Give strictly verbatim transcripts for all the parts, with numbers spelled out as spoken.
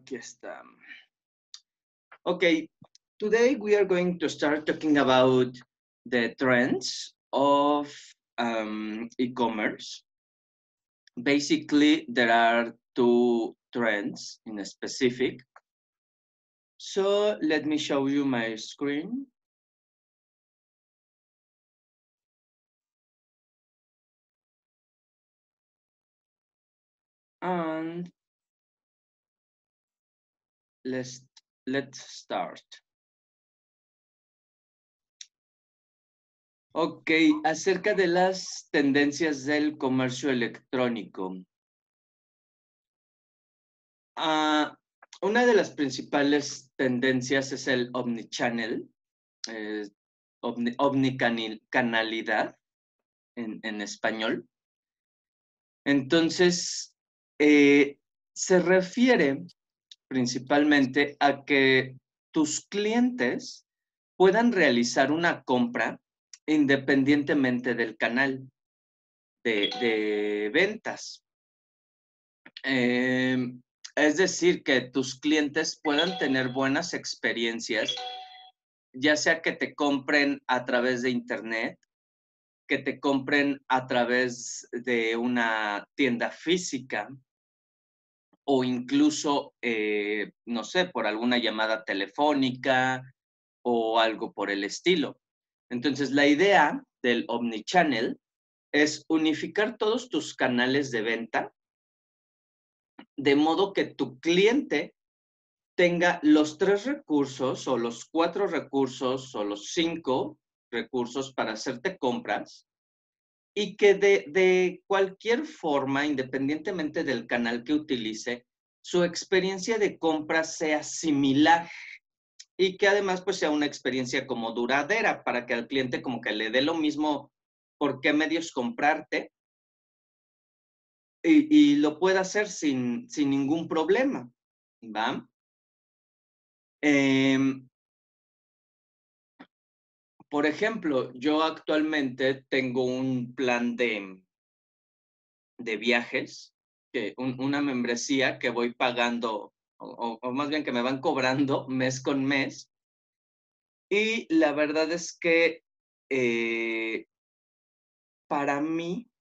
Aquí está. Okay, today we are going to start talking about the trends of um, e-commerce. Basically, there are two trends in a specific. So let me show you my screen. And let's, let's start. Ok, acerca de las tendencias del comercio electrónico. Uh, una de las principales tendencias es el omnichannel, eh, omni, omnicanalidad en, en español. Entonces, eh, se refiere principalmente a que tus clientes puedan realizar una compra independientemente del canal de, de ventas. Eh, es decir, que tus clientes puedan tener buenas experiencias, ya sea que te compren a través de internet, que te compren a través de una tienda física o incluso, eh, no sé, por alguna llamada telefónica o algo por el estilo. Entonces, la idea del omnichannel es unificar todos tus canales de venta de modo que tu cliente tenga los tres recursos o los cuatro recursos o los cinco recursos para hacerte compras y que de, de cualquier forma, independientemente del canal que utilice, su experiencia de compra sea similar y que además pues sea una experiencia como duradera para que al cliente como que le dé lo mismo por qué medios comprarte y, y lo pueda hacer sin, sin ningún problema, ¿va? Eh, por ejemplo, yo actualmente tengo un plan de, de viajes, que un, una membresía que voy pagando, o, o más bien que me van cobrando mes con mes. Y la verdad es que eh, para mí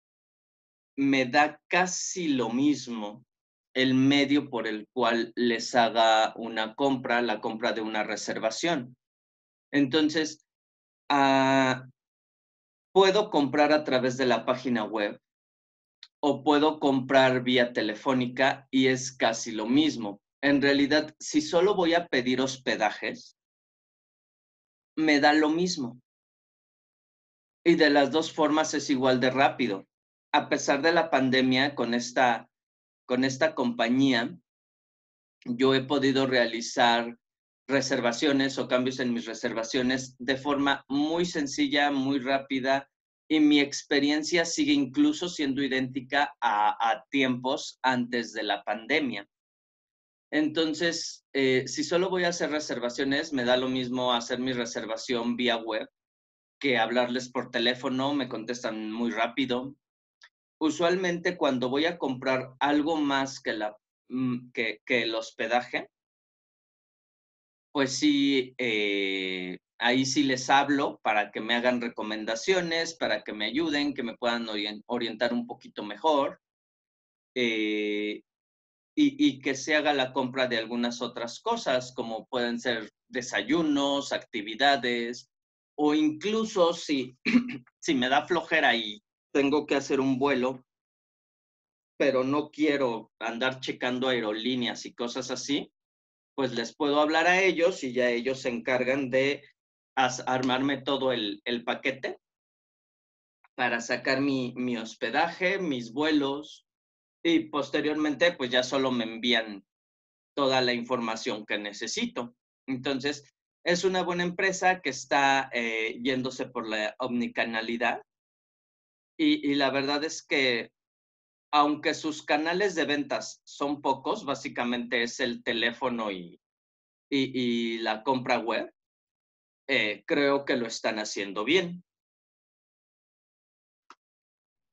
me da casi lo mismo el medio por el cual les haga una compra, la compra de una reservación. Entonces, uh, puedo comprar a través de la página web o puedo comprar vía telefónica y es casi lo mismo. En realidad, si solo voy a pedir hospedajes, me da lo mismo. Y de las dos formas es igual de rápido. A pesar de la pandemia, con esta, con esta compañía, yo he podido realizar reservaciones o cambios en mis reservaciones de forma muy sencilla, muy rápida, y mi experiencia sigue incluso siendo idéntica a, a tiempos antes de la pandemia. Entonces, eh, si solo voy a hacer reservaciones, me da lo mismo hacer mi reservación vía web que hablarles por teléfono, me contestan muy rápido. Usualmente cuando voy a comprar algo más que, la, que, que el hospedaje, pues sí, eh, ahí sí les hablo para que me hagan recomendaciones, para que me ayuden, que me puedan orientar un poquito mejor eh, y, y que se haga la compra de algunas otras cosas, como pueden ser desayunos, actividades, o incluso si, si me da flojera y tengo que hacer un vuelo, pero no quiero andar checando aerolíneas y cosas así, pues les puedo hablar a ellos y ya ellos se encargan de armarme todo el, el paquete para sacar mi, mi hospedaje, mis vuelos y posteriormente pues ya solo me envían toda la información que necesito. Entonces, es una buena empresa que está eh, yéndose por la omnicanalidad y, y la verdad es que aunque sus canales de ventas son pocos, básicamente es el teléfono y, y, y la compra web, eh, creo que lo están haciendo bien.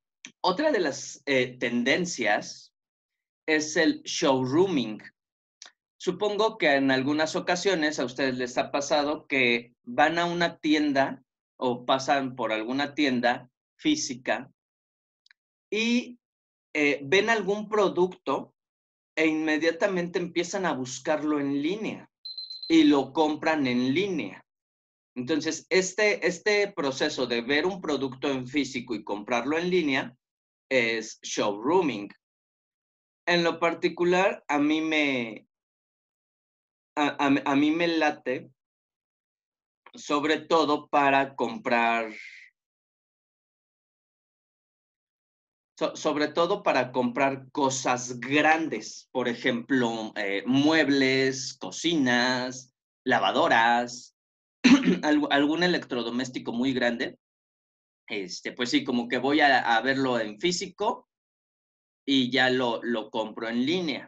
Otra de las eh, tendencias es el showrooming. Supongo que en algunas ocasiones a ustedes les ha pasado que van a una tienda o pasan por alguna tienda física y eh, ven algún producto e inmediatamente empiezan a buscarlo en línea y lo compran en línea. Entonces, este, este proceso de ver un producto en físico y comprarlo en línea es showrooming. En lo particular, a mí me, a, a- a mí me late, sobre todo para comprar, so- sobre todo para comprar cosas grandes, por ejemplo, eh, muebles, cocinas, lavadoras, algo- algún electrodoméstico muy grande. Este, pues sí, como que voy a, a verlo en físico y ya lo, lo compro en línea.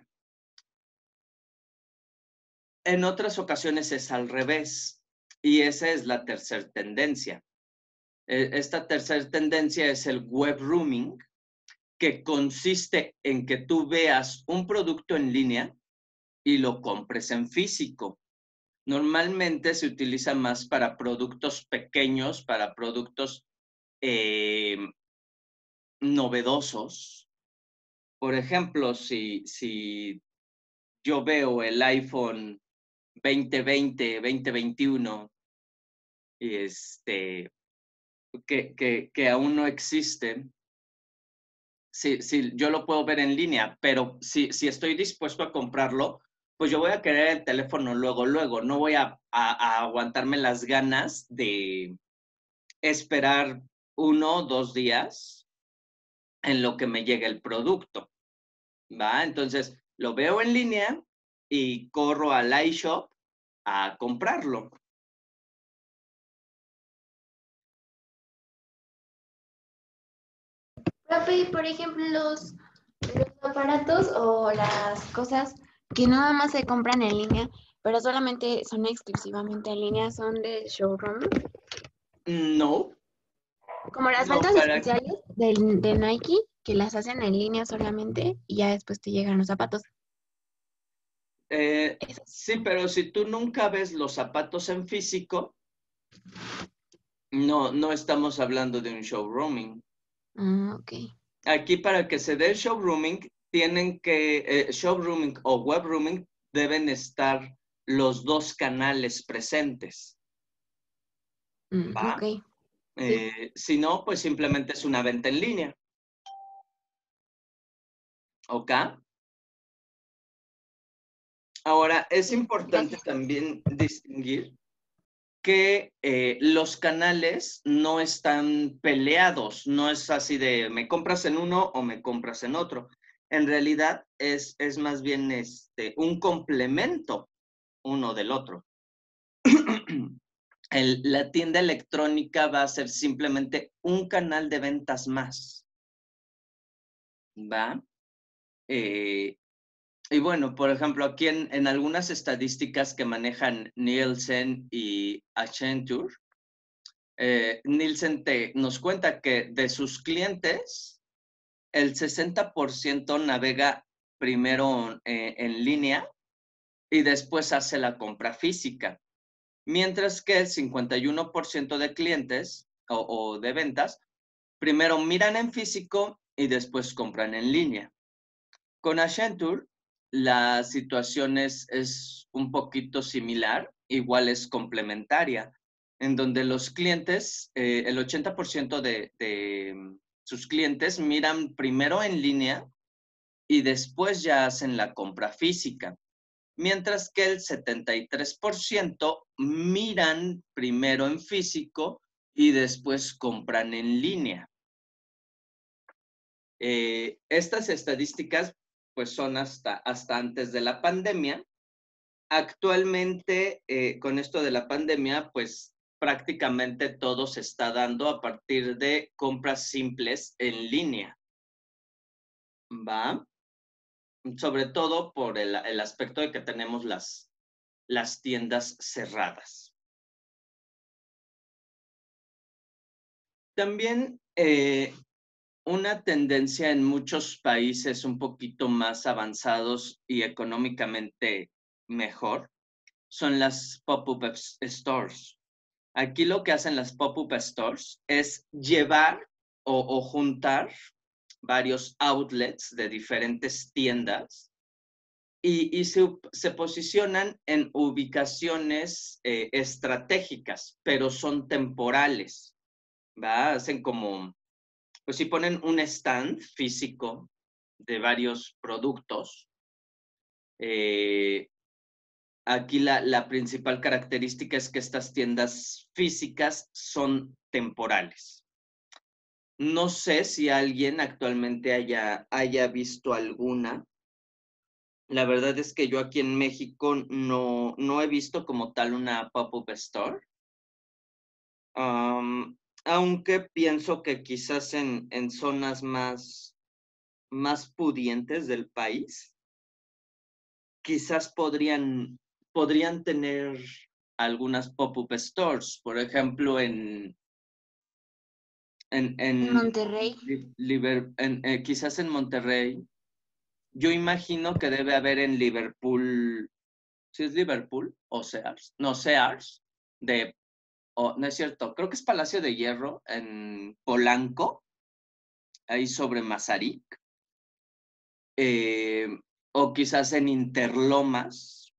En otras ocasiones es al revés, y esa es la tercera tendencia. Eh, Esta tercera tendencia es el web rooming, que consiste en que tú veas un producto en línea y lo compres en físico. Normalmente se utiliza más para productos pequeños, para productos eh, novedosos. Por ejemplo, si, si yo veo el iPhone veinte veinte, veinte veintiuno, y este, que, que, que aún no existe, sí, sí, yo lo puedo ver en línea, pero si, si estoy dispuesto a comprarlo, pues yo voy a querer el teléfono luego, luego. No voy a, a, a aguantarme las ganas de esperar uno o dos días en lo que me llegue el producto, ¿va? Entonces, lo veo en línea y corro al iShop a comprarlo. Profe, y por ejemplo, los, los aparatos o las cosas que nada más se compran en línea, pero solamente son exclusivamente en línea, son de showroom, No, como las no, ventas para, especiales del, de Nike, que las hacen en línea solamente y ya después te llegan los zapatos. eh, Esas. sí, pero si tú nunca ves los zapatos en físico, no, no estamos hablando de un showrooming. Ah, ok. Aquí para que se dé el showrooming, tienen que, eh, showrooming o webrooming, deben estar los dos canales presentes, Mm, ok. ¿va? Sí. Eh, si no, pues simplemente es una venta en línea, ¿ok? Ahora, es Sí, importante gracias. también distinguir que eh, los canales no están peleados, no es así de me compras en uno o me compras en otro. En realidad es, es más bien este, un complemento uno del otro. El, la tienda electrónica va a ser simplemente un canal de ventas más, ¿va? Eh, y bueno, por ejemplo, aquí en, en algunas estadísticas que manejan Nielsen y Accenture, eh, Nielsen te, nos cuenta que de sus clientes, el sesenta por ciento navega primero eh, en línea y después hace la compra física, mientras que el cincuenta y uno por ciento de clientes o, o de ventas primero miran en físico y después compran en línea. Con Accenture, la situación es, es un poquito similar, igual es complementaria, en donde los clientes, eh, el ochenta por ciento de, de sus clientes miran primero en línea y después ya hacen la compra física, mientras que el setenta y tres por ciento miran primero en físico y después compran en línea. Eh, estas estadísticas pues son hasta, hasta antes de la pandemia. Actualmente, eh, con esto de la pandemia, pues prácticamente todo se está dando a partir de compras simples en línea, ¿va? Sobre todo por el, el aspecto de que tenemos las, las tiendas cerradas. También eh, una tendencia en muchos países un poquito más avanzados y económicamente mejor son las pop-up stores. Aquí lo que hacen las pop-up stores es llevar o, o juntar varios outlets de diferentes tiendas y, y se, se posicionan en ubicaciones eh, estratégicas, pero son temporales, ¿va? Hacen como, pues si ponen un stand físico de varios productos, eh, aquí la, la principal característica es que estas tiendas físicas son temporales. No sé si alguien actualmente haya, haya visto alguna. La verdad es que yo aquí en México no, no he visto como tal una pop-up store. Um, aunque pienso que quizás en, en zonas más, más pudientes del país, quizás podrían, podrían tener algunas pop-up stores, por ejemplo, en, en, En en, Monterrey. Liber, en eh, quizás en Monterrey. Yo imagino que debe haber en Liverpool, ¿sí es Liverpool o Sears? No, Sears, de, oh, no es cierto, creo que es Palacio de Hierro en Polanco, ahí sobre Mazarik, eh, o quizás en Interlomas.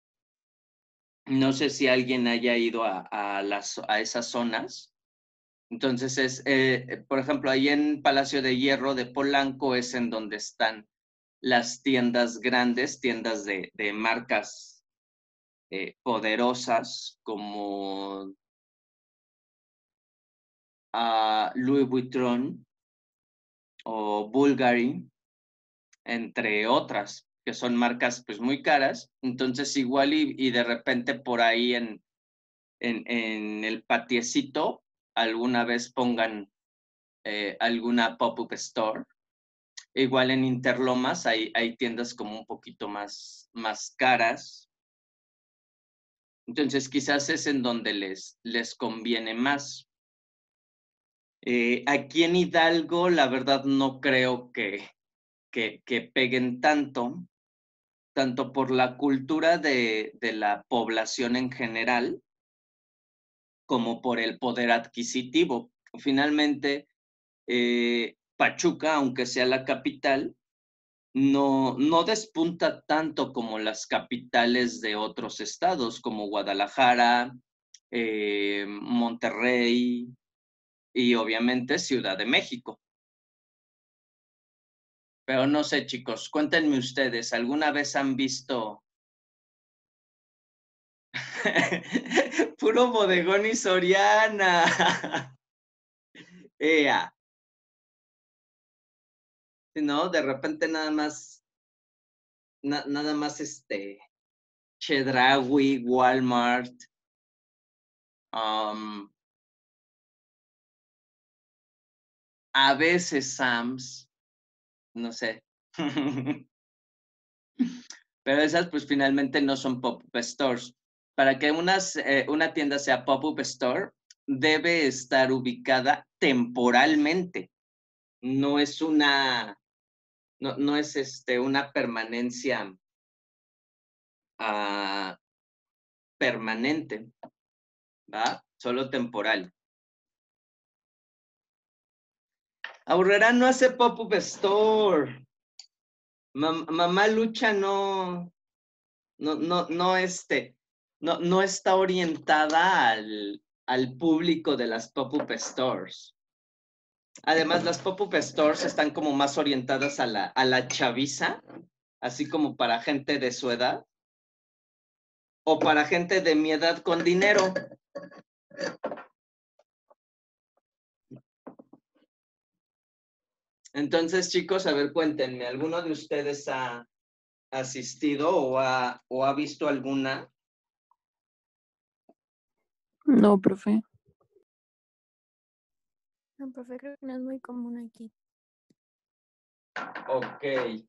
No sé si alguien haya ido a, a, las, a esas zonas. Entonces, es, eh, por ejemplo, ahí en Palacio de Hierro de Polanco es en donde están las tiendas grandes, tiendas de, de marcas eh, poderosas como uh, Louis Vuitton o Bulgari, entre otras, que son marcas pues muy caras. Entonces, igual y, y de repente por ahí en, en, en el patiecito alguna vez pongan eh, alguna pop-up store. Igual en Interlomas hay, hay tiendas como un poquito más, más caras. Entonces quizás es en donde les, les conviene más. Eh, aquí en Hidalgo, la verdad no creo que, que, que peguen tanto, tanto por la cultura de, de la población en general, como por el poder adquisitivo. Finalmente, eh, Pachuca, aunque sea la capital, no, no despunta tanto como las capitales de otros estados, como Guadalajara, eh, Monterrey y obviamente Ciudad de México. Pero no sé, chicos, cuéntenme ustedes, ¿alguna vez han visto puro bodegón y Soriana? Ea. No, de repente nada más, na, nada más este, Chedraui, Walmart, um, a veces Sam's, no sé. Pero esas pues finalmente no son pop-up stores. Para que unas, eh, una tienda sea pop-up store, debe estar ubicada temporalmente. No es una, no, no es este, una permanencia uh, permanente, ¿va? Solo temporal. Aurrera no hace pop-up store. Mam mamá Lucha no, no, no, no, este, no, no está orientada al, al público de las pop-up stores. Además, las pop-up stores están como más orientadas a la, a la chaviza, así como para gente de su edad o para gente de mi edad con dinero. Entonces, chicos, a ver, cuéntenme, ¿alguno de ustedes ha asistido o ha, o ha visto alguna? No, profe. No, profe, creo que no es muy común aquí. Ok.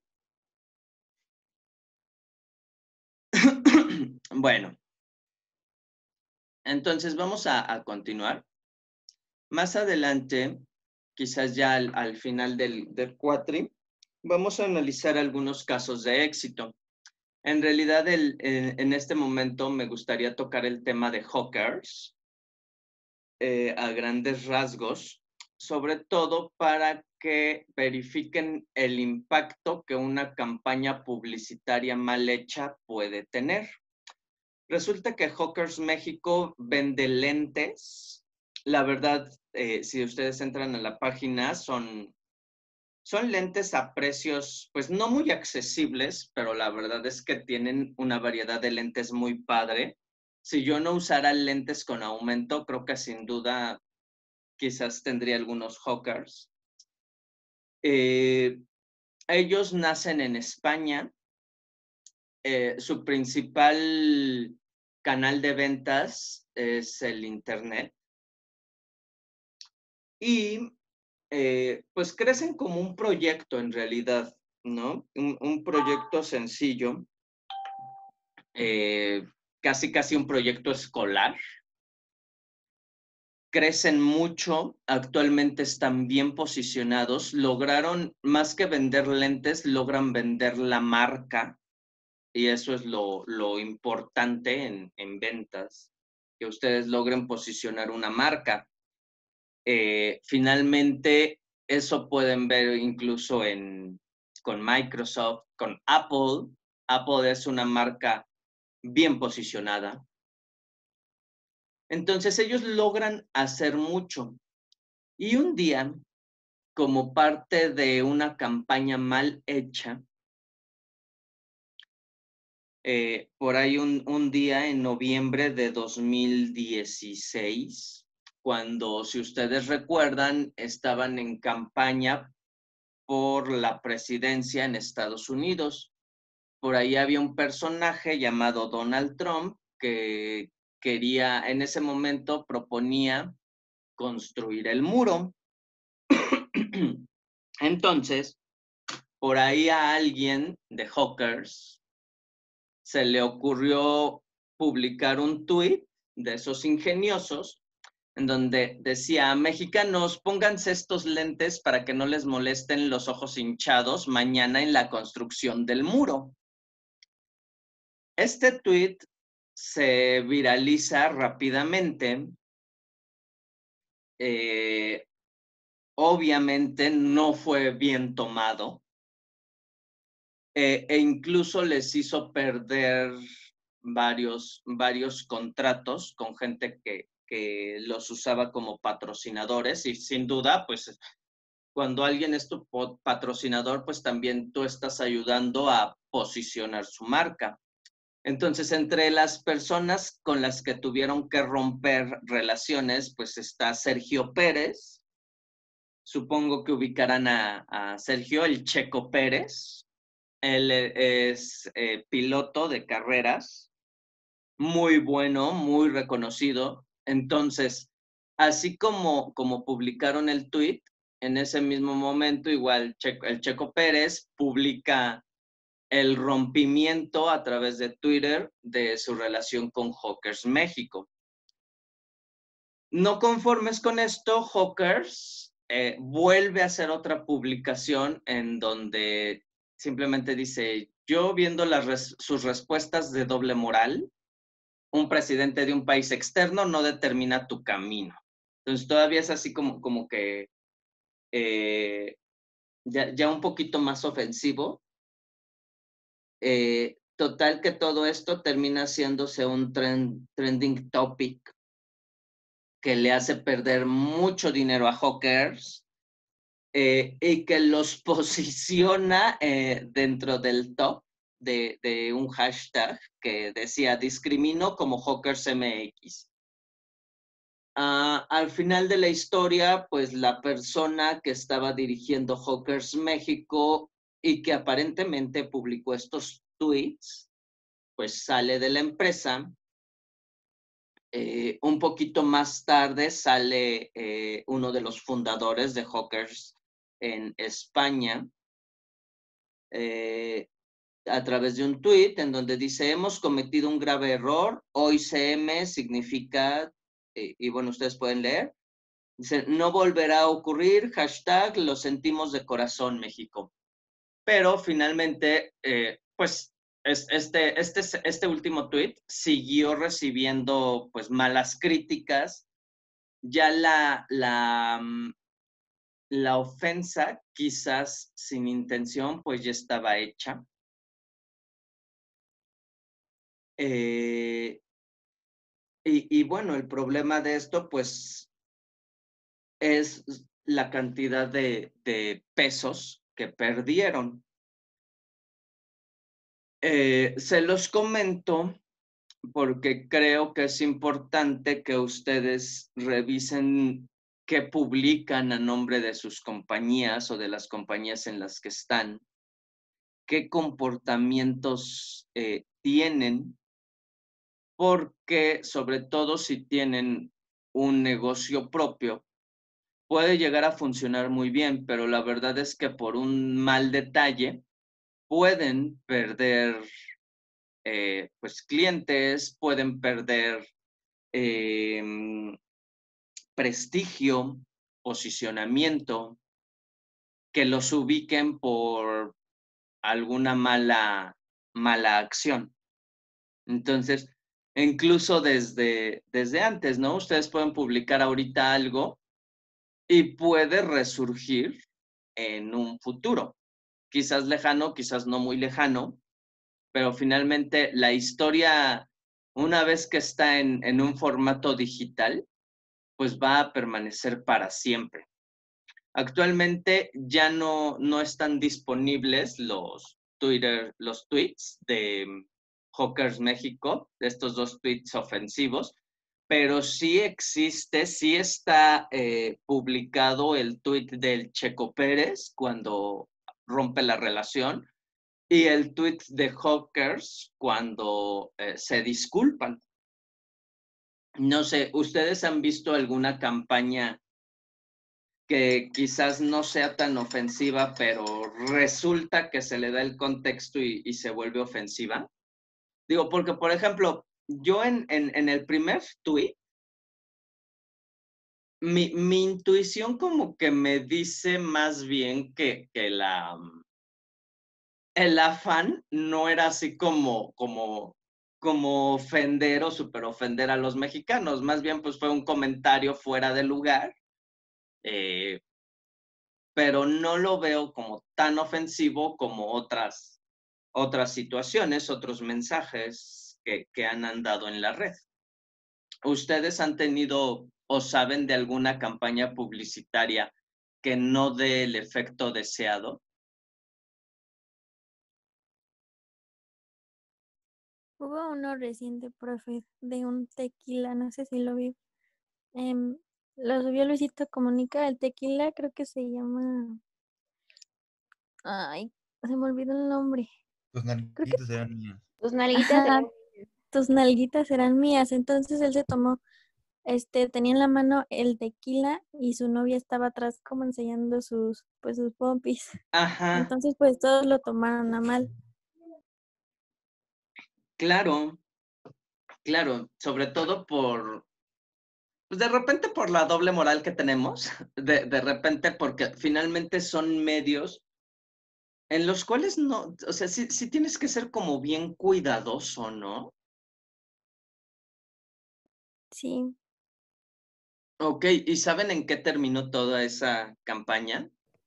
Bueno, entonces vamos a, a continuar. Más adelante, quizás ya al, al final del, del cuatri, vamos a analizar algunos casos de éxito. En realidad, el, en, en este momento me gustaría tocar el tema de hawkers eh, a grandes rasgos, sobre todo para que verifiquen el impacto que una campaña publicitaria mal hecha puede tener. Resulta que Hawkers México vende lentes. La verdad, eh, si ustedes entran a la página, son, son lentes a precios, pues no muy accesibles, pero la verdad es que tienen una variedad de lentes muy padre. Si yo no usara lentes con aumento, creo que sin duda quizás tendría algunos Hawkers. Eh, ellos nacen en España. Eh, su principal canal de ventas es el Internet. Y eh, pues crecen como un proyecto en realidad, ¿no? Un, un proyecto sencillo, eh, casi casi un proyecto escolar. Crecen mucho, actualmente están bien posicionados, lograron, más que vender lentes, logran vender la marca, y eso es lo, lo importante en, en ventas, que ustedes logren posicionar una marca. Eh, finalmente, eso pueden ver incluso en, con Microsoft, con Apple. Apple es una marca bien posicionada. Entonces, ellos logran hacer mucho. Y un día, como parte de una campaña mal hecha, eh, por ahí un, un día en noviembre de dos mil dieciséis, cuando, si ustedes recuerdan, estaban en campaña por la presidencia en Estados Unidos. Por ahí había un personaje llamado Donald Trump que quería, en ese momento proponía construir el muro. Entonces, por ahí a alguien de Hawkers se le ocurrió publicar un tuit de esos ingeniosos en donde decía: mexicanos, pónganse estos lentes para que no les molesten los ojos hinchados mañana en la construcción del muro. Este tuit se viraliza rápidamente. Eh, obviamente no fue bien tomado. Eh, e incluso les hizo perder varios, varios contratos con gente que, que los usaba como patrocinadores, y sin duda, pues cuando alguien es tu patrocinador, pues también tú estás ayudando a posicionar su marca. Entonces, entre las personas con las que tuvieron que romper relaciones, pues está Sergio Pérez. Supongo que ubicarán a, a Sergio, el Checo Pérez. Él es eh, piloto de carreras, muy bueno, muy reconocido. Entonces, así como, como publicaron el tuit, en ese mismo momento, igual Checo, el Checo Pérez publica el rompimiento a través de Twitter de su relación con Hawkers México. No conformes con esto, Hawkers eh, vuelve a hacer otra publicación en donde simplemente dice: yo viendo las res sus respuestas de doble moral, un presidente de un país externo no determina tu camino. Entonces todavía es así como, como que eh, ya, ya un poquito más ofensivo. Eh, total que todo esto termina haciéndose un trend, trending topic que le hace perder mucho dinero a Hawkers. Eh, y que los posiciona eh, dentro del top de, de un hashtag que decía: discrimino como Hawkers M X. Uh, al final de la historia, pues la persona que estaba dirigiendo Hawkers México y que aparentemente publicó estos tweets, pues sale de la empresa. Eh, un poquito más tarde sale eh, uno de los fundadores de Hawkers en España, eh, a través de un tuit en donde dice: hemos cometido un grave error, hoy C M significa, eh, y bueno, ustedes pueden leer, dice: no volverá a ocurrir, hashtag, lo sentimos de corazón, México. Pero finalmente, eh, pues es, este, este, este último tweet siguió recibiendo pues malas críticas. Ya la, la, mm, la ofensa, quizás sin intención, pues ya estaba hecha. Eh, y, y bueno, el problema de esto, pues, es la cantidad de, de pesos que perdieron. Eh, se los comento porque creo que es importante que ustedes revisen qué publican a nombre de sus compañías o de las compañías en las que están, qué comportamientos eh, tienen, porque sobre todo si tienen un negocio propio, puede llegar a funcionar muy bien, pero la verdad es que por un mal detalle pueden perder eh, pues clientes, pueden perder eh, prestigio, posicionamiento, que los ubiquen por alguna mala, mala acción. Entonces, incluso desde, desde antes, ¿no? Ustedes pueden publicar ahorita algo y puede resurgir en un futuro, quizás lejano, quizás no muy lejano, pero finalmente la historia, una vez que está en, en un formato digital, pues va a permanecer para siempre. Actualmente ya no, no están disponibles los Twitter, los tweets de Hawkers México, de estos dos tweets ofensivos, pero sí existe, sí está eh, publicado el tweet del Checo Pérez cuando rompe la relación y el tweet de Hawkers cuando eh, se disculpan. No sé, ¿ustedes han visto alguna campaña que quizás no sea tan ofensiva, pero resulta que se le da el contexto y, y se vuelve ofensiva? Digo, porque, por ejemplo, yo en, en, en el primer tweet, mi, mi intuición como que me dice más bien que, que la, el afán no era así como, como, como ofender o super ofender a los mexicanos, más bien pues fue un comentario fuera de lugar, eh, pero no lo veo como tan ofensivo como otras, otras situaciones, otros mensajes que, que han andado en la red. ¿Ustedes han tenido o saben de alguna campaña publicitaria que no dé el efecto deseado? Hubo uno reciente, profe, de un tequila, no sé si lo vi. Em, lo subió Luisito Comunica, el tequila creo que se llama... Ay, se me olvidó el nombre. Tus Creo que nalguitas eran mías. Tus nalguitas ajá, eran- tus nalguitas eran mías. Entonces él se tomó, este, tenía en la mano el tequila y su novia estaba atrás como enseñando sus, pues sus pompis. Ajá, Entonces, pues todos lo tomaron a mal. claro, claro, sobre todo por, pues de repente por la doble moral que tenemos, de, de repente porque finalmente son medios en los cuales no, o sea, sí, sí tienes que ser como bien cuidadoso, ¿no? Sí. Ok, ¿y saben en qué terminó toda esa campaña?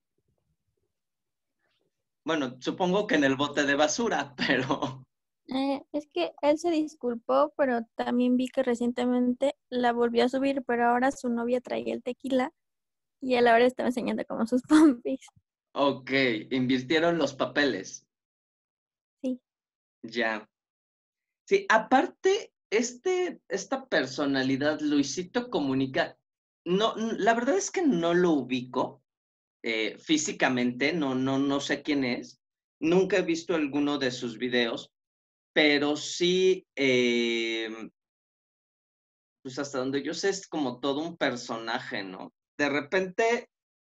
Bueno, supongo que en el bote de basura, pero Eh, es que él se disculpó, pero también vi que recientemente la volvió a subir, pero ahora su novia traía el tequila y él ahora estaba enseñando como sus pompis. ok, invirtieron los papeles, Sí. ya. Sí, aparte, este, esta personalidad, Luisito Comunica, no, n- la verdad es que no lo ubico eh, físicamente, no, no, no sé quién es, nunca he visto alguno de sus videos, pero sí, eh, pues hasta donde yo sé es como todo un personaje, ¿no? De repente,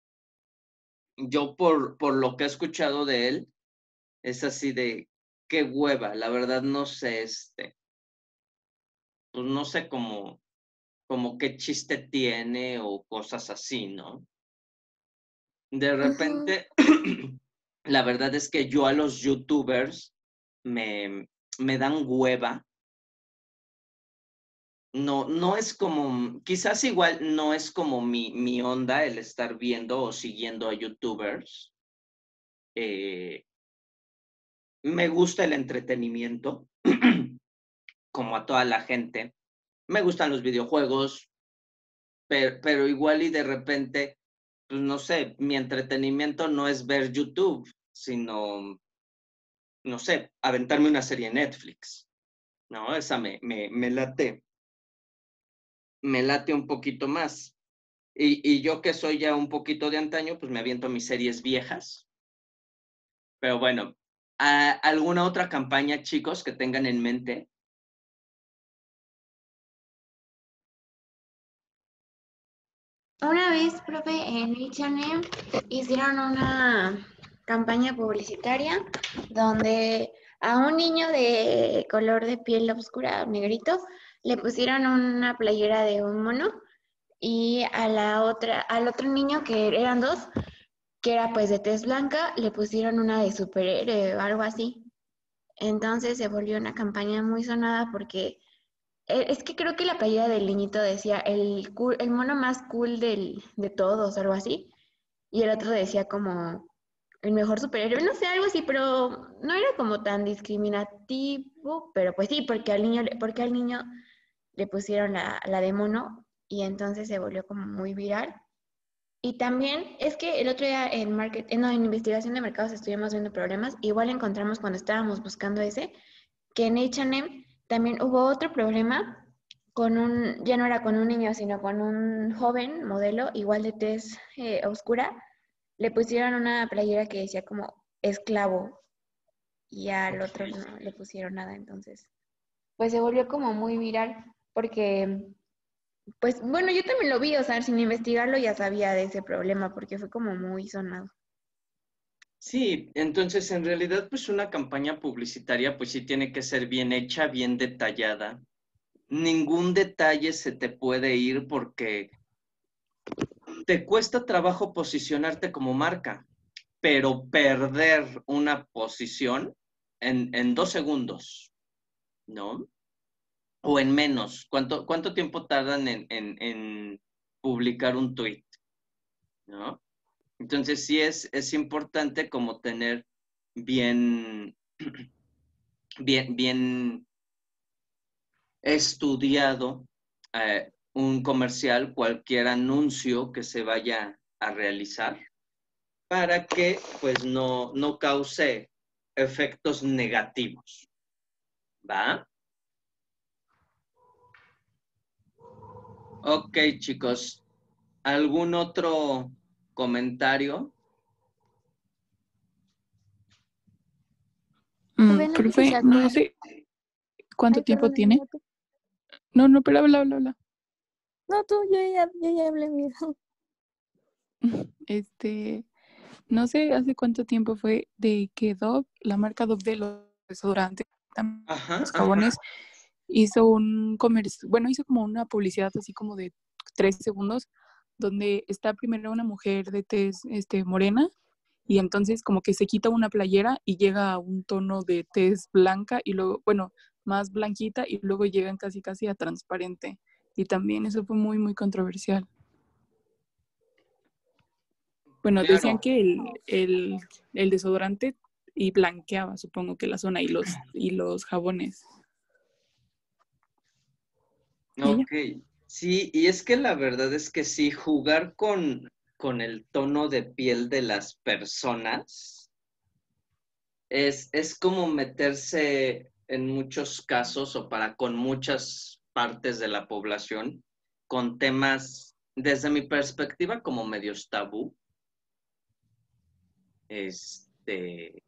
yo por, por lo que he escuchado de él, es así de, qué hueva, la verdad no sé, este, pues no sé cómo como qué chiste tiene o cosas así, ¿no? De Ujú. repente, la verdad es que yo a los youtubers me, me dan hueva. No, no es como, quizás igual no es como mi, mi onda el estar viendo o siguiendo a YouTubers. Eh, me gusta el entretenimiento, como a toda la gente. Me gustan los videojuegos, pero, pero igual y de repente, pues no sé, mi entretenimiento no es ver YouTube, sino, no sé, aventarme una serie en Netflix, ¿no? Esa me, me, me late, me late un poquito más. Y, y yo que soy ya un poquito de antaño, pues me aviento mis series viejas. Pero bueno, ¿a- ¿alguna otra campaña, chicos, que tengan en mente? Una vez, profe, en H and M hicieron una campaña publicitaria donde a un niño de color de piel oscura, negrito, le pusieron una playera de un mono y a la otra, al otro niño, que eran dos, que era pues de tez blanca, le pusieron una de superhéroe o algo así. Entonces se volvió una campaña muy sonada porque eh, es que creo que la playera del niñito decía el, cool- el mono más cool del, de todos, algo así. Y el otro decía como el mejor superhéroe, no sé, algo así, pero no era como tan discriminativo, pero pues sí, porque al niño, le- porque al niño le pusieron la, la de mono y entonces se volvió como muy viral. Y también es que el otro día en market, eh, no, en investigación de mercados estuvimos viendo problemas, igual encontramos cuando estábamos buscando ese, que en H and M también hubo otro problema con un, ya no era con un niño, sino con un joven modelo, igual de tez eh, oscura, le pusieron una playera que decía como esclavo y al otro Ok. no le pusieron nada, entonces, pues se volvió como muy viral porque, pues bueno, yo también lo vi, o sea, sin investigarlo ya sabía de ese problema porque fue como muy sonado. Sí, entonces en realidad pues una campaña publicitaria pues sí tiene que ser bien hecha, bien detallada. Ningún detalle se te puede ir porque te cuesta trabajo posicionarte como marca, pero perder una posición en, en dos segundos, ¿no? O en menos. ¿Cuánto, cuánto tiempo tardan en, en, en publicar un tweet, ¿no? Entonces sí es, es importante como tener bien, bien, bien estudiado eh, un comercial, cualquier anuncio que se vaya a realizar, para que pues no, no cause efectos negativos, ¿va? Ok, chicos, ¿algún otro comentario? Mm, Profe, no sé si se profe, no acuerda. sé cuánto Ay, tiempo perdón, tiene. amiga, tú. No, no, pero habla, habla, habla. No, tú, yo ya, yo ya hablé, amiga. Este, no sé hace cuánto tiempo fue de que Dove, la marca Dove de los desodorantes, también Ajá, los ajá. jabones, hizo un comercio, bueno, hizo como una publicidad así como de tres segundos, donde está primero una mujer de tez este, morena, y entonces como que se quita una playera y llega a un tono de tez blanca y luego, bueno, más blanquita y luego llegan casi casi a transparente. Y también eso fue muy, muy controversial. Bueno, decían Claro, que el, el, el desodorante y blanqueaba, supongo que la zona y los, y los jabones. Y ya. ok. Sí, y es que la verdad es que sí, jugar con, con el tono de piel de las personas es, es como meterse en muchos casos o para con muchas partes de la población con temas, desde mi perspectiva, como medios tabú. Este,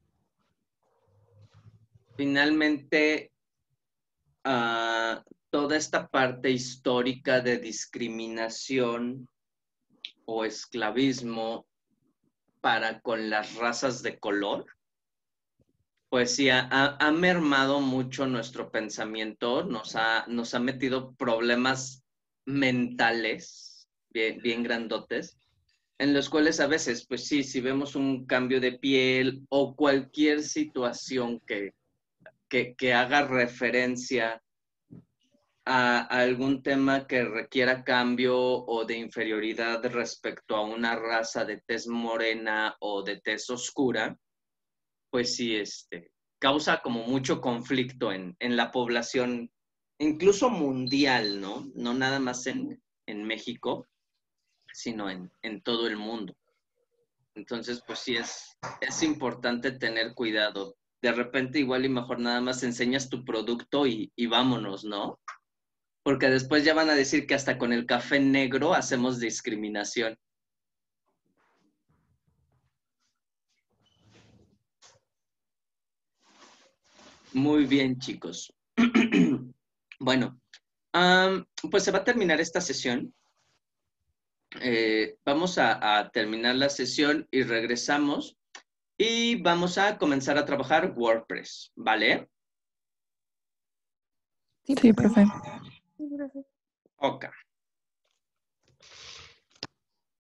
finalmente, ah, toda esta parte histórica de discriminación o esclavismo para con las razas de color, pues sí, ha, ha- ha mermado mucho nuestro pensamiento, nos ha, nos ha metido problemas mentales bien, bien grandotes, en los cuales a veces, pues sí, si vemos un cambio de piel o cualquier situación que, que, que haga referencia a, a algún tema que requiera cambio o de inferioridad respecto a una raza de tez morena o de tez oscura, pues sí, este, causa como mucho conflicto en, en la población, incluso mundial, ¿no? No nada más en, en México, sino en, en todo el mundo. Entonces, pues sí, es, es importante tener cuidado. De repente igual y mejor nada más enseñas tu producto y, y vámonos, ¿no? Porque después ya van a decir que hasta con el café negro hacemos discriminación. Muy bien, chicos. Bueno, um, pues se va a terminar esta sesión. Eh, vamos a, a terminar la sesión y regresamos y vamos a comenzar a trabajar WordPress, ¿vale? Sí, profe. Sí, profe. Ok.